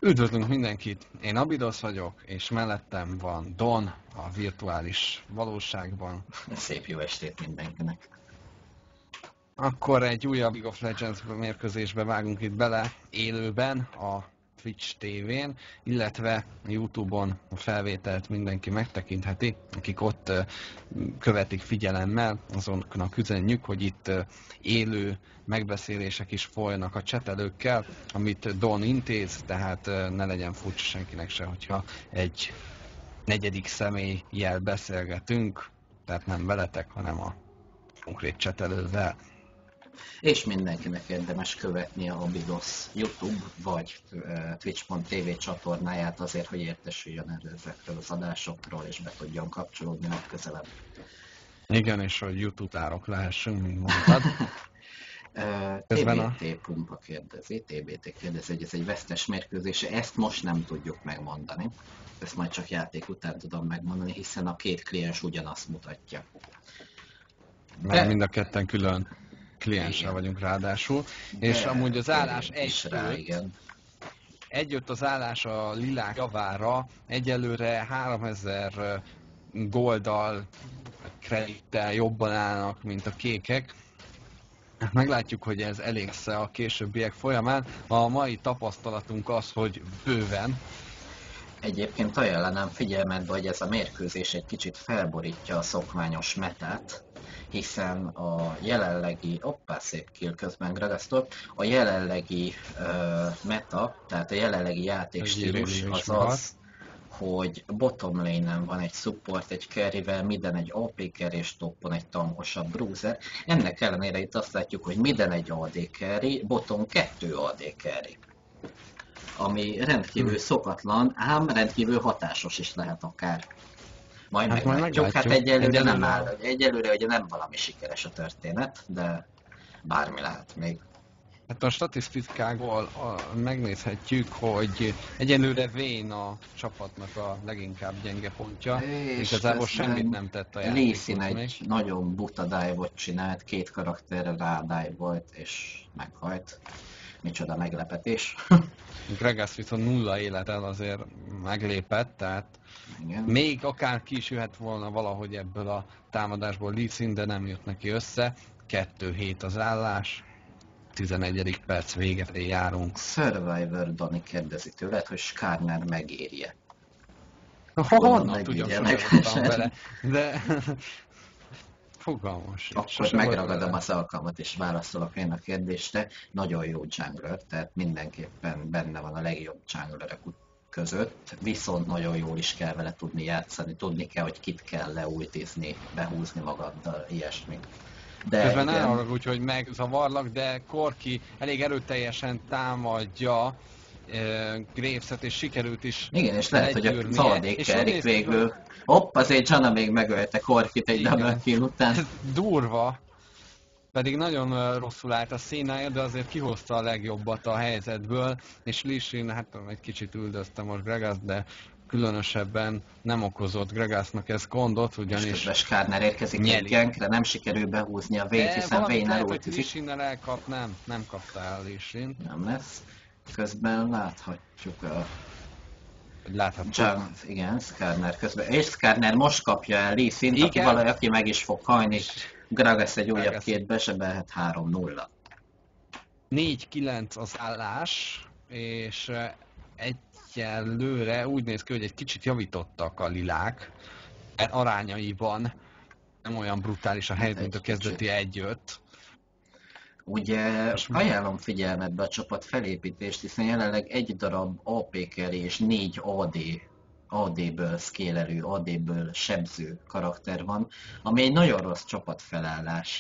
Üdvözlünk mindenkit! Én Abidosz vagyok, és mellettem van Don a virtuális valóságban. Szép jó estét mindenkinek! Akkor egy újabb League of Legends mérkőzésbe vágunk itt bele élőben a Twitch TV-n, illetve YouTube-on a felvételt mindenki megtekintheti, akik ott követik figyelemmel, azonnak üzenjük, hogy itt élő megbeszélések is folynak a csetelőkkel, amit Don intéz, tehát ne legyen furcsa senkinek se, hogyha egy negyedik személlyel beszélgetünk, tehát nem veletek, hanem a konkrét csetelővel. És mindenkinek érdemes követni a Abidosz YouTube vagy Twitch.tv csatornáját azért, hogy értesüljön ezekről az adásokról, és be tudjon kapcsolódni legközelebb. Igen, és hogy YouTube-árok lehessünk, mint mondtad. TBT Pumpa kérdezi, hogy ez egy vesztes mérkőzés, ezt most nem tudjuk megmondani. Ezt majd csak játék után tudom megmondani, hiszen a két kliens ugyanazt mutatja. Mert mind a ketten külön kliensre vagyunk ráadásul, és amúgy az állás egyött az állás a lilák javára, egyelőre 3000 golddal, kredittel jobban állnak, mint a kékek. Meglátjuk, hogy ez elég lesz a későbbiek folyamán. A mai tapasztalatunk az, hogy bőven. Egyébként ajánlanám figyelmetbe, hogy ez a mérkőzés egy kicsit felborítja a szokványos metát, hiszen a jelenlegi, szép kill közben Gragasztól, a jelenlegi meta, tehát a jelenlegi játékstílus az az, hogy bottom lane-en van egy support, egy carryvel, midden egy AP carry és toppon egy tankosabb bruiser. Ennek ellenére itt azt látjuk, hogy midden egy AD carry, bottom 2 AD carry. Ami rendkívül szokatlan, ám rendkívül hatásos is lehet akár. Majd meglátjuk. Hát egyelőre nem áll. Egyelőre ugye nem valami sikeres a történet, de bármi lehet még. Hát a statisztikákból megnézhetjük, hogy egyelőre Vayne a csapatnak a leginkább gyenge pontja, és igazából semmit nem tett a játékot. Lee Sin egy nagyon buta dive-ot csinált, 2 karakterre rádive-volt és meghalt. Micsoda meglepetés. Gragas viszont 0 élettel azért meglépett, tehát igen. Még akár ki is jöhet volna valahogy ebből a támadásból Lee Sin, de nem jött neki össze. 2-7 az állás, 11. perc vége felé járunk. Survivor Dani kérdezi tőled, hogy Skarner megérje. Honnan tudjam, sosem vele, de fogalmas. Akkor megragadom az alkalmat és válaszolok én a kérdésre. Nagyon jó jungler, tehát mindenképpen benne van a legjobb junglerek között, viszont nagyon jól is kell vele tudni játszani, tudni kell, hogy kit kell leultizni, behúzni magaddal, ilyesmi. De közben nem arra úgy, hogy megzavarlak, de Corki elég erőteljesen támadja Graves-et, és sikerült is. Igen, és lehet, hogy a szaladék kerik végül. Hopp, azért Jana még megölte Corkit egy double kill után. Durva. Pedig nagyon rosszul állt a színája, de azért kihozta a legjobbat a helyzetből, és Lee Sin, hát egy kicsit üldözte most Gragas, de különösebben nem okozott Gragasnak ez gondot, ugyanis... És közben Skarner érkezik egy gankre, nem sikerül behúzni a Vayne-t, hiszen Vayne elultizik. Lee Sinnel elkap, nem kapta el Lee Sin. Nem lesz. Közben láthatjuk a... Igen, Skarner közben. És Skarner most kapja el Lee Sint, aki meg is fog halni. Gragas egy újabb két besebelhet 3-0. 4-9 az állás, és egyelőre úgy néz ki, hogy egy kicsit javítottak a lilák. Arányaiban nem olyan brutális a helyzet, mint a kezdeti 1-5. Ugye ajánlom figyelmetbe a csapat felépítést, hiszen jelenleg egy darab AP carry és 4 AD-ből szkélelő, AD-ből sebző karakter van, ami egy nagyon rossz csapatfelállás,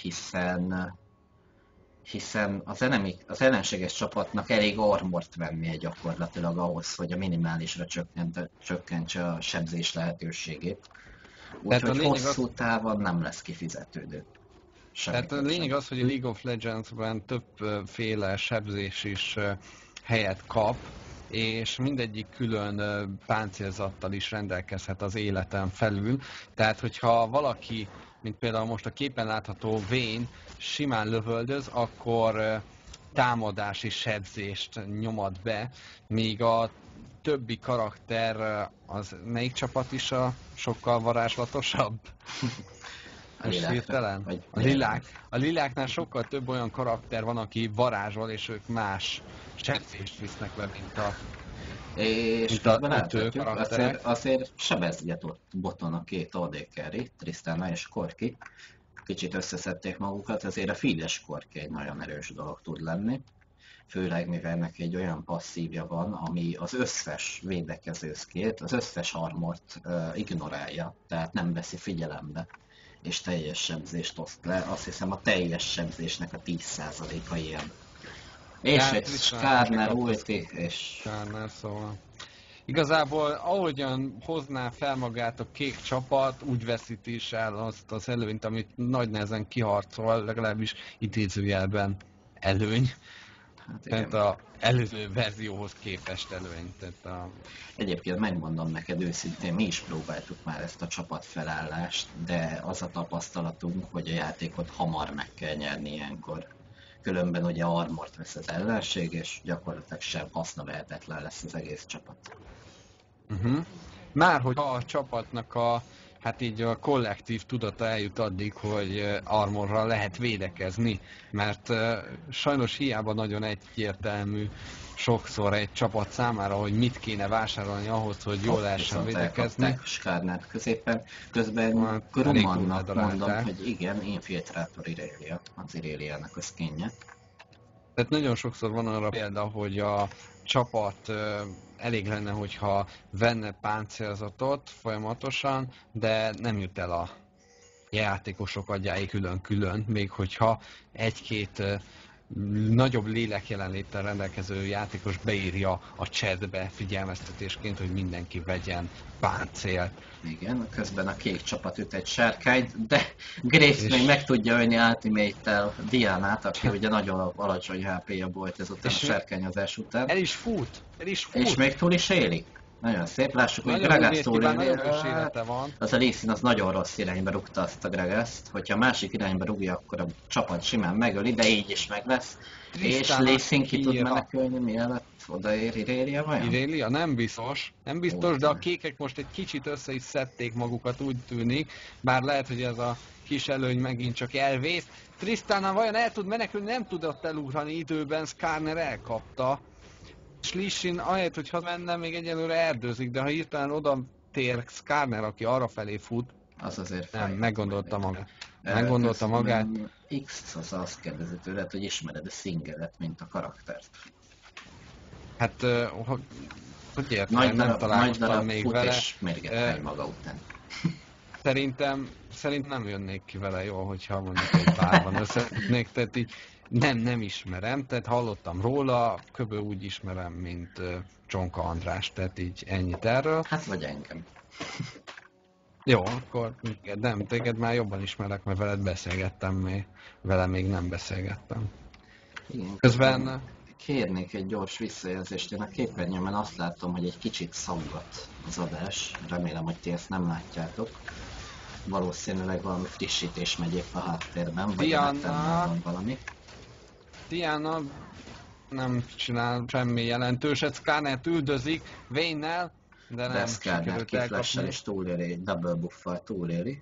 hiszen az ellenséges csapatnak elég armort vennie gyakorlatilag ahhoz, hogy a minimálisra csökkentse a sebzés lehetőségét. Úgyhogy hosszú távon nem lesz kifizetődő. Tehát a lényeg az, hogy a League of Legends-ben többféle sebzés is helyet kap, és mindegyik külön páncélzattal is rendelkezhet az életen felül. Tehát, hogyha valaki, mint például most a képen látható Vayne, simán lövöldöz, akkor támadási sebzést nyomat be, míg a többi karakter, az melyik csapat is a sokkal varázslatosabb? Most hirtelen? A liláknál sokkal több olyan karakter van, aki varázsol, és ők más sebzést visznek be, és azért sebezget ott boton a két AD carry, Tristana és Corki. Kicsit összeszedték magukat, ezért a feedes Corki egy nagyon erős dolog tud lenni. Főleg mivel neki egy olyan passzívja van, ami az összes védekező skillt, az összes armort ignorálja, tehát nem veszi figyelembe, és teljes sebzést oszt le. Azt hiszem a teljes sebzésnek a 10%-a ilyen. És egy Skarner ulti, és... Skarner, szóval... Igazából ahogyan hozná fel magát a kék csapat, úgy veszíti is el azt az előnyt, amit nagy nehezen kiharcol, legalábbis idézőjelben előny. Hát tehát az előző verzióhoz képest előny. Egyébként megmondom neked őszintén, mi is próbáltuk már ezt a csapatfelállást, de az a tapasztalatunk, hogy a játékot hamar meg kell nyerni ilyenkor. Különben ugye armort vesz az ellenség, és gyakorlatilag sem hasznavehetetlen lesz az egész csapat. Már hogy a csapatnak hát így a kollektív tudata eljut addig, hogy armorral lehet védekezni, mert sajnos hiába nagyon egyértelmű sokszor egy csapat számára, hogy mit kéne vásárolni ahhoz, hogy jól lehessen védekezni. Skarner középen, közben Grummannak mondom, hogy igen, Infiltrátor Irelia, az Ireliának a skinje. Tehát nagyon sokszor van arra példa, hogy a csapat elég lenne, hogyha venne páncélzatot folyamatosan, de nem jut el a játékosok agyáig külön-külön, még hogyha egy-két nagyobb lélek jelenléttel rendelkező játékos beírja a chatbe figyelmeztetésként, hogy mindenki vegyen páncélt. Igen, közben a kék csapat üt egy sárkányt, de Graves még meg tudja ölni Ultimate-tel Dianát, aki ugye nagyon alacsony HP-ja volt ezután a sárkányozás után. El is fut! És még túl is éli. Nagyon szép, lássuk, hogy Gragas túl az a Lee Sin az nagyon rossz irányba rúgta azt a Gragaszt, hogyha a másik irányba rúgja, akkor a csapat simán megöli, de így is meg lesz. És Lee Sin ki tud menekülni, mielőtt odaér Irelia vajon? Irelia? Nem biztos, de a kékek most egy kicsit össze is szedték magukat, úgy tűnik, bár lehet, hogy ez a kis előny megint csak elvész. Tristana vajon el tud menekülni, nem tudott elugrani időben, Skarner elkapta. És Lee Sin ahelyett, hogy menne, még egyelőre erdőzik, de ha hirtelen oda tér Skarner, aki arra felé fut, az azért nem, meggondolta magát. Meggondolta magát. X az azt kérdezi tőled, hogy ismered a Singelet, mint a karaktert. Hát, hogy értem, nem találkoztam még vele. És mérget maga után. Szerintem nem jönnék ki vele jól, hogyha mondjuk egy párban összeütnék, tehát így nem ismerem, tehát hallottam róla, kb. Úgy ismerem, mint Csonka András, tehát így ennyit erről. Hát vagy engem. Jó, akkor nem, téged már jobban ismerek, mert veled beszélgettem, vele még nem beszélgettem. Igen, közben kérnék egy gyors visszajelzést, én a képernyőben azt látom, hogy egy kicsit szaggat az adás, remélem, hogy ti ezt nem látjátok. Valószínűleg valami frissítés megy épp a háttérben, vagy van valami. Diana nem csinál semmi jelentőset, Skarnert üldözik Vayne-nel, de nem sikerült elkapni. És túléli, double buffal túléli.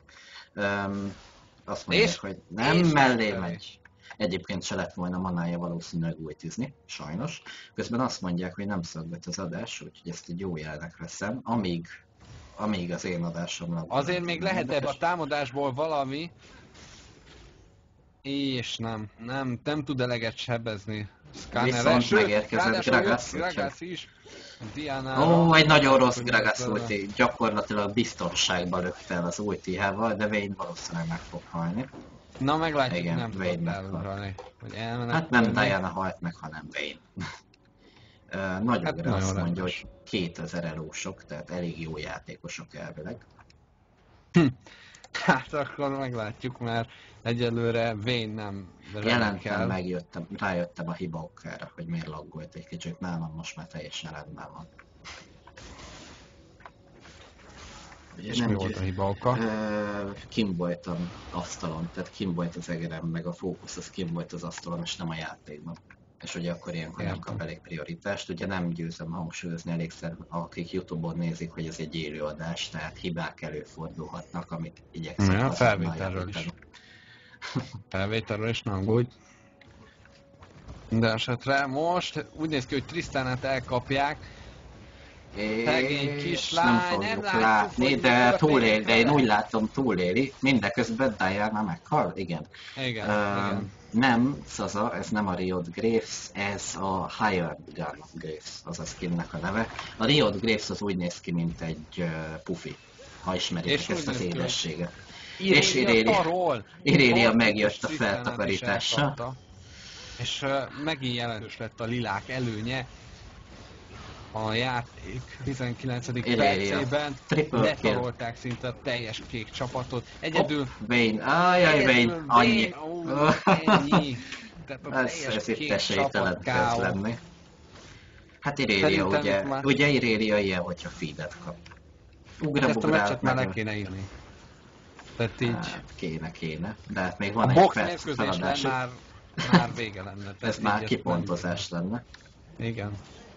Azt mondják, hogy nem mellé megy. Egyébként se lett volna manája valószínűleg ultizni, sajnos. Közben azt mondják, hogy nem szögget az adás, úgyhogy ezt egy jó jelnek veszem, amíg az én adásomnak... Azért még lehet ebbe a támadásból valami, és nem tud eleget sebezni Skarnerre. Viszont megérkezett Gragas is. Diana egy nagyon rossz Gragas ulti, gyakorlatilag biztonságban lökte el az ultihával, de Vayne valószínűleg meg fog halni. Na meglátjuk, igen, nem tudott elugrani. Hát nem Diana halt meg, hanem Vayne. Nagyon azt mondja, hogy 2000 elósok, tehát elég jó játékosok elvileg. Hát akkor meglátjuk, mert egyelőre Vayne nem jelentem, rájöttem a hiba okára, hogy miért laggolt egy kicsit, nálam most már teljesen rendben van. És mi volt a hiba oka? Kim volt az asztalon, tehát Kim volt az egerem, meg a fókusz az Kim volt az asztalon, és nem a játékban. És ugye akkor ilyenkor nem kap elég prioritást. Ugye nem győzöm hangsúlyozni elégszer, akik Youtube-on nézik, hogy ez egy élőadás, tehát hibák előfordulhatnak, amit igyekszem Ja, felvételről is. Felvételről is nem úgy. De esetre most úgy néz ki, hogy Tristanát elkapják. Szegény kislány, nem fogjuk látni, de túléli, de én úgy látom túléli. Mindeközben Diana meghal, igen. Igen. Nem, Zaza, ez nem a Riot Graves, ez a Hired Gun Graves, az a skinnek a neve. A Riot Graves az úgy néz ki, mint egy pufi, ha ismeritek ezt az édességet. És Irélia megjött a feltakarítással. És megint jelentős lett a lilák előnye. A játék 19. percében letarolták szinte a teljes kék csapatot. Egyedül... Vayne, Vayne, annyi. Ennyi. Tehát a teljes kék csapat káó. Lenni. Hát Irélia ugye Irélia ilyen, hogyha feedet kap. Ezt a meccset már le kéne írni. Tehát így... Hát, kéne. De hát még van egy perc feladás. Már vége lenne. Ez már kipontozás lenne. Igen.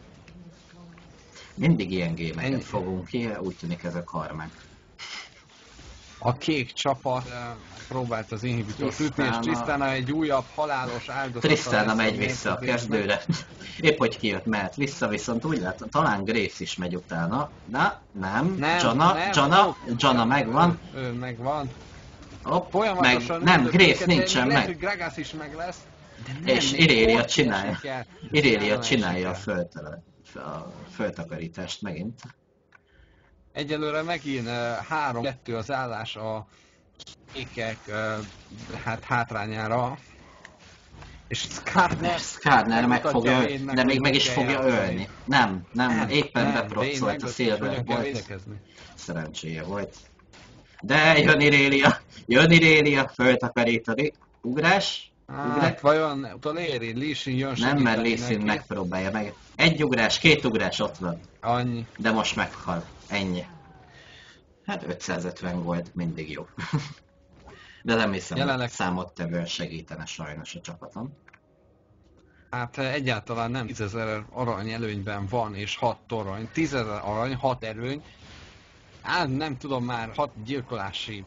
Mindig ilyen gémeket fogunk ki, úgy tűnik ez a karmák. A kék csapat próbált az inhibitort ütni, és Tristana egy újabb halálos áldozata. Tristana megy vissza a kezdőre. Épp hogy kijött, mehet vissza, viszont úgy látom, talán Graves is megy utána. Na, nem. Jana megvan. Ő megvan. Hopp, nem, Graves nincsen meg. Hogy Gragas is meg lesz. És Irélia csinálja. Irélia csinálja a föltakarítást megint. Egyelőre megint 3-2 az állás a kékek hátrányára. És Skarner meg fogja ölni, de még meg is fogja ölni. Nem, éppen beprocolt a Silver volt. Szerencséje volt. De jön Irélia, föltakarítani. Ugrás. Hát vajon utoléri? Lee Sin jön segíteni. Nem, mert Lee Sin megpróbálja meg. Egy ugrás, 2 ugrás, ott van. Annyi. De most meghal. Ennyi. Hát 550 volt, mindig jó. De nem hiszem, hogy számottevően segítene sajnos a csapatom. Hát egyáltalán nem. 10 000 arany előnyben van, és 6 torony. 10 000 arany, 6 előny. Hát nem tudom már, 6 gyilkolási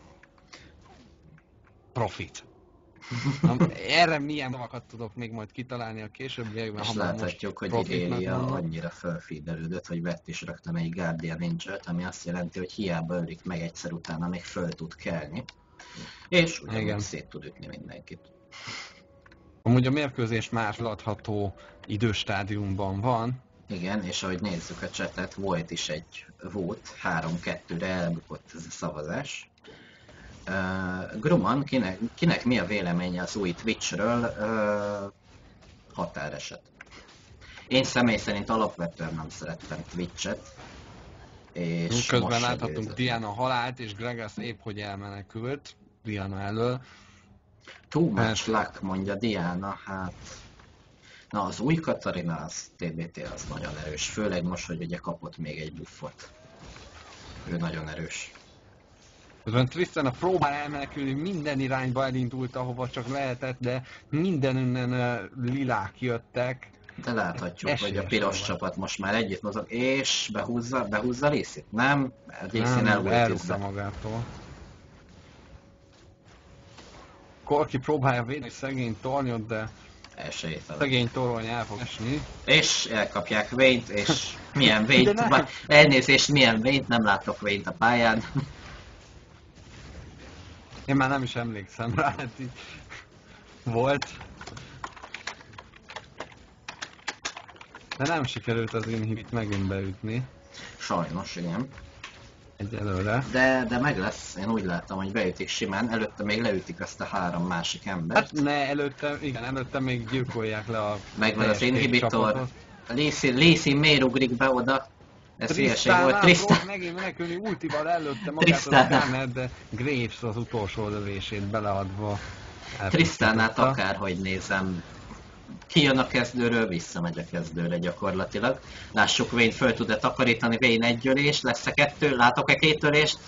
profit. Erre milyen dolgokat tudok még majd kitalálni a későbbiekben. És láthatjuk, hogy Irélia annyira felfeederődött, hogy vett is rögtön egy Guardian Angel-t, ami azt jelenti, hogy hiába ölik meg egyszer utána még föl tud kelni. És ugyanúgy szét tud ütni mindenkit. Amúgy a mérkőzés már feladható időstádiumban van. Igen, és ahogy nézzük a chatet, volt is egy vote, 3-2-re elbukott ez a szavazás. Grumman, kinek mi a véleménye az új Twitchről? Határeset. Én személy szerint alapvetően nem szerettem Twitchet. És közben láthatunk Diana halált, és Gragas épp hogy elmenekült Diana elől. Too much luck, mondja Diana, hát... Na, az új Katarina, az TBT az nagyon erős, főleg most, hogy ugye kapott még egy buffot. Ő nagyon erős. Közben Tristana próbál elmenekülni, minden irányba elindult, ahova csak lehetett, de mindenünnen lilák jöttek. De láthatjuk, hogy a piros csapat most már együtt mozog, és behúzza Lee-Sit? Nem, Lee-Sin elrúgta magától. Corki próbálja védni szegény tornyot, de szegény torony el fog esni. És elkapják Vayne-t, és milyen Vayne-t, elnézést, milyen Vayne-t, nem látok Vayne-t a pályán. Én már nem is emlékszem rá, hát így volt. De nem sikerült az inhibit megint beütni. Sajnos, igen. Egyelőre. De meg lesz, én úgy láttam, hogy beütik simán, előtte még leütik azt a 3 másik embert. Hát ne, előtte még gyilkolják le a... Megvan az inhibitor. Lee-Sin miért ugrik be oda? Ez hülyeség volt. Tristán megint menekülni ultival előtte magát a Skarner, de Graves az utolsó lövését beleadva. Tristánát akárhogy nézem, kijön a kezdőről, visszamegy a kezdőre gyakorlatilag. Lássuk, Vayne föl tud-e takarítani, Vayne egy ölés, lesz-e 2, látok-e 2 ölést?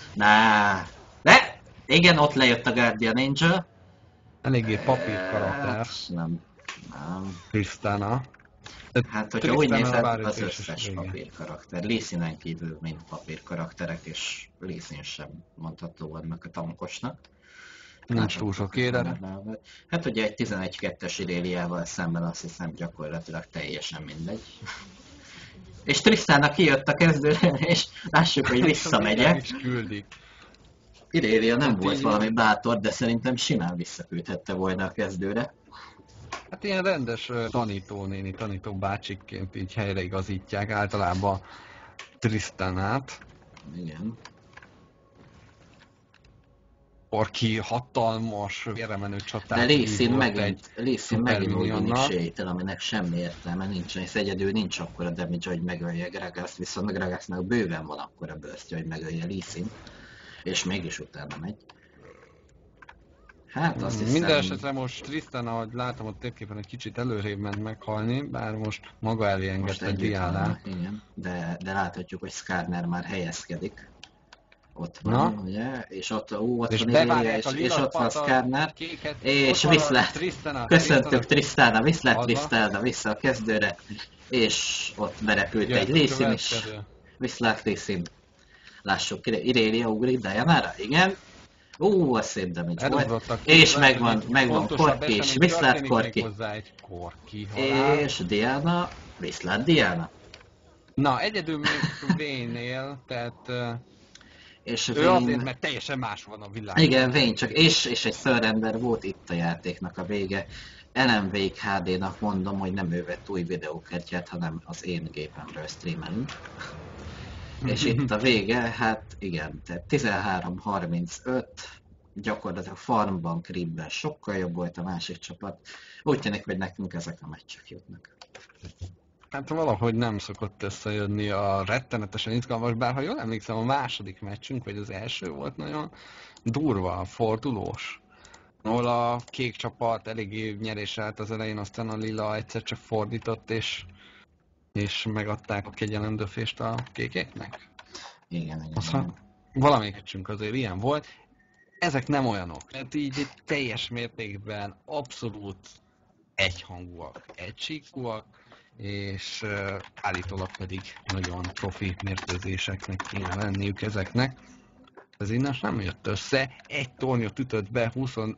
De! Igen, ott lejött a Guardian Angel. Eléggé papír karakter. Nem. Nem. Tristana. Hát, hogyha úgy nézed, az bárütés is összes régen. papírkarakter. Lee Sin-en kívül mind papírkarakterek, és Lee Sin sem mondható annak a tankosnak. Nincs túl sok élet. Hát ugye egy 11-2-es Iréliával szemben azt hiszem gyakorlatilag teljesen mindegy. És Tristannak kijött a kezdőre, és lássuk, hogy visszamegyek. is küldik. Irélia nem Hát volt így- valami bátor, de szerintem simán visszaküldhette volna a kezdőre. Hát ilyen rendes tanítónéni, tanító bácsikként így helyreigazítják általában Tristanát. Igen. Aki hatalmas, vérremenő De csatát Lee Sin vívott megint úgy szuperminionnal. sejtel, aminek semmi értelme nincsen, és egyedül nincs akkora damage, hogy megölje Gragas, viszont Gragasnak bőven van akkora burstja, hogy megölje Lee Sin, és mégis utána megy. Hát azt hiszem... Minden esetre most Tristan, ahogy látom ott térképen, egy kicsit előrébb ment meghalni, bár most maga elé Most engedte együtt Diánát. vannak, igen, de láthatjuk, hogy Skarner már helyezkedik. Ott van, Na? ugye? És ott, ott És van Irélia, bevárják a és ott van lilaspatat, Skarner. kéket, És ott van a viszlát. Tristana, Köszöntük Tristana, viszlát Haza. Tristana, vissza a kezdőre. És ott berepült Jön egy a Lee Sin is. következő. Viszlát Lee Sin. Lássuk, Irélia ugrik Dianára, igen. Az szép damage volt. Elugrottak ki, És lehet, hogy megvan fontosabb Korki is, esemény viszlát történik még Korki. hozzá egy Korki halál. És Diana, viszlát Diana. Na, egyedül még Vayne-nél, tehát És ő Vayne- azért, mert teljesen más van a világban. Igen, Vayne csak, és egy surrender volt itt a játéknak a vége. Ellen Wake HD-nak mondom, hogy nem ő vett új videókártyát, hanem az én gépemről streamelünk. És itt a vége, hát igen, tehát 13-35, gyakorlatilag farmban, creepben sokkal jobb volt a másik csapat. Úgy tűnik, hogy nekünk ezek a meccsek jutnak. Hát valahogy nem szokott összejönni a rettenetesen izgalmas, bár ha jól emlékszem, a második meccsünk, vagy az első volt nagyon durva, fordulós. Ahol a kék csapat eléggé nyerés állt az elején, aztán a lila egyszer csak fordított, és megadták a kegyelemdöfést a kékeknek. Igen, igen. Aztán igen. valamelyik meccsünk azért ilyen volt. Ezek nem olyanok. Tehát így teljes mértékben abszolút egyhangúak, egysíkúak, és állítólag pedig nagyon profi mérkőzéseknek kéne lenniük ezeknek. Ez innen nem jött össze, egy tornyot ütött be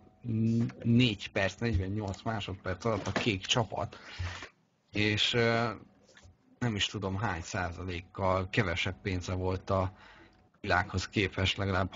24 perc, 48 másodperc alatt a kék csapat, és nem is tudom hány százalékkal kevesebb pénze volt a világhoz képest, legalább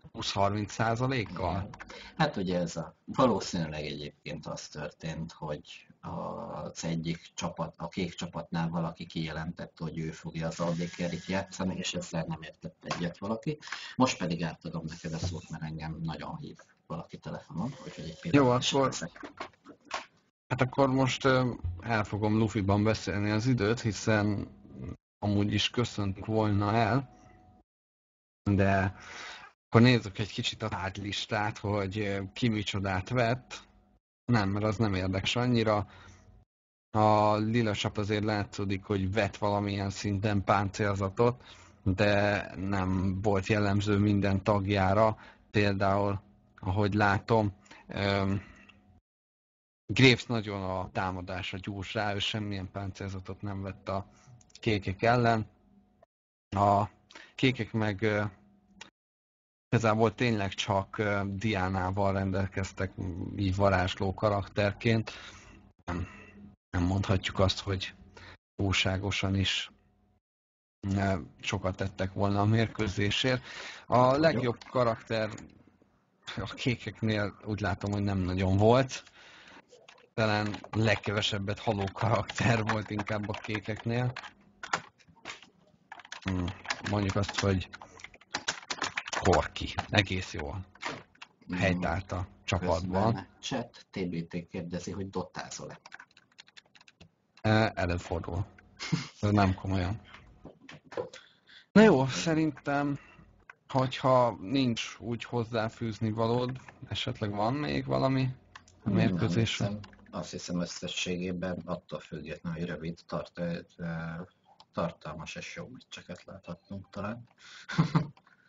20-30%-kal. Hát ugye valószínűleg egyébként az történt, hogy az egyik csapat, a kék csapatnál valaki kijelentette, hogy ő fogja az AD-carryt játszani, és ezzel nem értett egyet valaki. Most pedig átadom neked a szót, mert engem nagyon hív valaki telefonon, úgyhogy egy pillanat is veszek. Hát akkor most el fogom Luffy-ban beszélni az időt, hiszen amúgy is köszöntünk volna el, de akkor nézzük egy kicsit a tárgylistát, hogy ki micsodát vett. Nem, mert az nem érdekes annyira. A lila csap azért látszódik, hogy vett valamilyen szinten páncélzatot, de nem volt jellemző minden tagjára. Például, ahogy látom, Graves nagyon a támadásra gyúrs rá, ő semmilyen páncélzatot nem vett a kékek ellen. A kékek meg igazából tényleg csak Diánával rendelkeztek így varázsló karakterként. Nem mondhatjuk azt, hogy túlságosan is sokat tettek volna a mérkőzésért. A legjobb karakter a kékeknél úgy látom, hogy nem nagyon volt. Talán legkevesebbet haló karakter volt inkább a kékeknél. Mondjuk azt, hogy Korki. Egész jól helytált a csapatban. Közben chat TBT kérdezi, hogy dotázol-e? Előfordul. Ez nem komolyan. Na jó, szerintem, hogyha nincs úgy hozzáfűzni valód, esetleg van még valami a mérkőzésre? Azt hiszem összességében attól függetlenül, hogy rövid, tartalmas és jó meccseket láthattunk talán.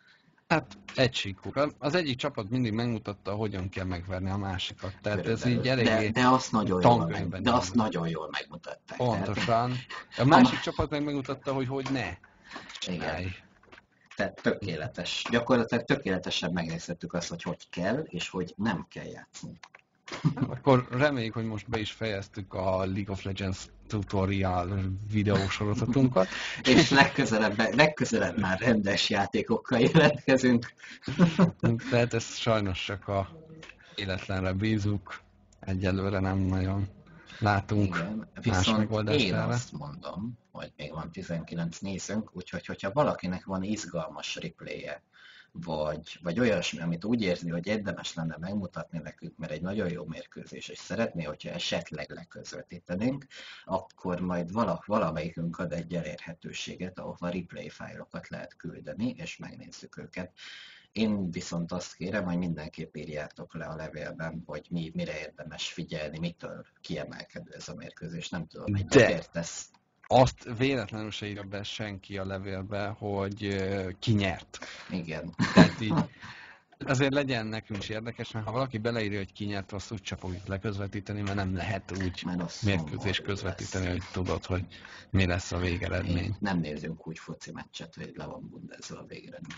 Hát egysíkú. Az egyik csapat mindig megmutatta, hogyan kell megverni a másikat. Tehát ez így Körülbelül. eléggé De azt nagyon jól tankönyvben de azt indult. nagyon jól megmutatták. Pontosan. A A másik má- csapat meg megmutatta, hogy ne Igen. csinálj. Tehát tökéletes. Gyakorlatilag tökéletesen megnézhettük azt, hogy hogy kell, és hogy nem kell játszani. Akkor reméljük, hogy most be is fejeztük a League of Legends tutorial videósorozatunkat. És legközelebb már rendes játékokkal jelentkezünk. Tehát ezt sajnos csak a életlenre bízunk. Egyelőre nem nagyon látunk Igen, más viszont megoldást én erre. azt mondom, hogy még van 19 nézőnk, úgyhogy hogyha valakinek van izgalmas replay-je, vagy olyasmi, amit úgy érzi, hogy érdemes lenne megmutatni nekünk, mert egy nagyon jó mérkőzés, és szeretné, hogyha esetleg leközvetítenénk, akkor majd valamelyikünk ad egy elérhetőséget, ahova replay fájlokat lehet küldeni, és megnézzük őket. Én viszont azt kérem, hogy mindenképp írjátok le a levélben, hogy mire érdemes figyelni, mitől kiemelkedő ez a mérkőzés. Nem tudom, hogy De- értesz. Azt véletlenül se írja be senki a levélbe, hogy ki nyert. Igen. Tehát így azért legyen nekünk is érdekes, mert ha valaki beleírja, hogy ki nyert, azt úgyse fogjuk leközvetíteni, mert nem lehet úgy Mert az mérkőzés szomorú közvetíteni, lesz. hogy tudod, hogy mi lesz a végeredmény. Nem nézzünk úgy foci meccset, hogy le van bundezve a végeredmény.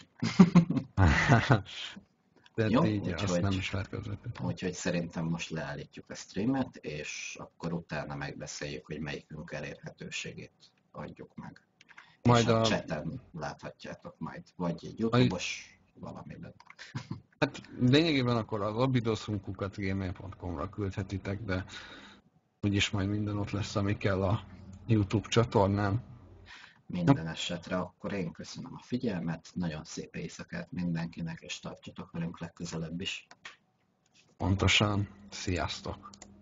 Tehát Jó, így azt úgyhogy- nem is lehet közvetíteni. Úgyhogy szerintem most leállítjuk a streamet, és akkor utána megbeszéljük, hogy melyikünk elérhetőségét adjuk meg. Majd és a a- chaten láthatjátok majd, vagy egy YouTube-os valamiben. Hát lényegében akkor az abidoszunkukat.gmail.com-ra küldhetitek, de úgyis majd minden ott lesz, ami kell a YouTube csatornán. Minden esetre akkor én köszönöm a figyelmet, nagyon szép éjszakát mindenkinek, és tartsatok velünk legközelebb is. Pontosan. Sziasztok!